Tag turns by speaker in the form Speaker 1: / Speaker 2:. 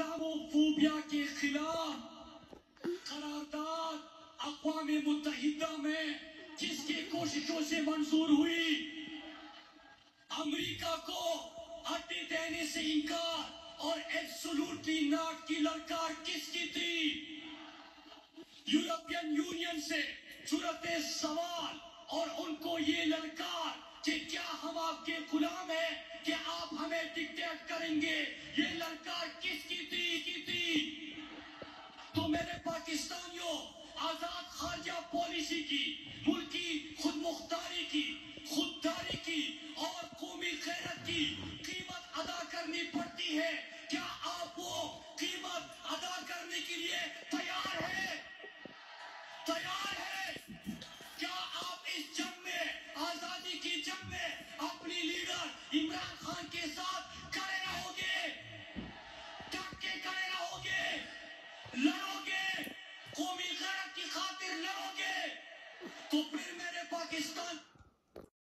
Speaker 1: Islamophobia کے خلاف قرارداد اقوام متحدہ میں جس کی کوششوں سے منظور ہوئی، امریکہ کو ہڈی دینے سے انکار اور ایبسولوٹلی ناٹ کی للکار کس کی تھی؟ یورپین یونین سے صورت سوال اور ان کو یہ للکار کہ کیا ہم آپ کے غلام ہیں کہ آپ ہمیں ڈکٹیٹ کریں گے، یہ للکار کس کی تھی؟ تو میرے پاکستانیوں، آزاد خارجہ پالیسی کی، ملکی خود مختاری کی، خودداری کی اور قومی غیرت کی قیمت ادا کرنی پڑتی ہے۔ کیا آپ وہ قیمت ادا کرنے کے لیے تیار ہیں؟ کیا آپ اس جنگ میں، آزادی کی جنگ میں اپنی لیڈر عمران خان کے ساتھ کھڑے رہو گے؟ ڈٹ کے کھڑے رہو گے؟ لڑو گے؟ قومی غیرت کی خاطر لڑو گے؟ تو پھر میرے پاکستان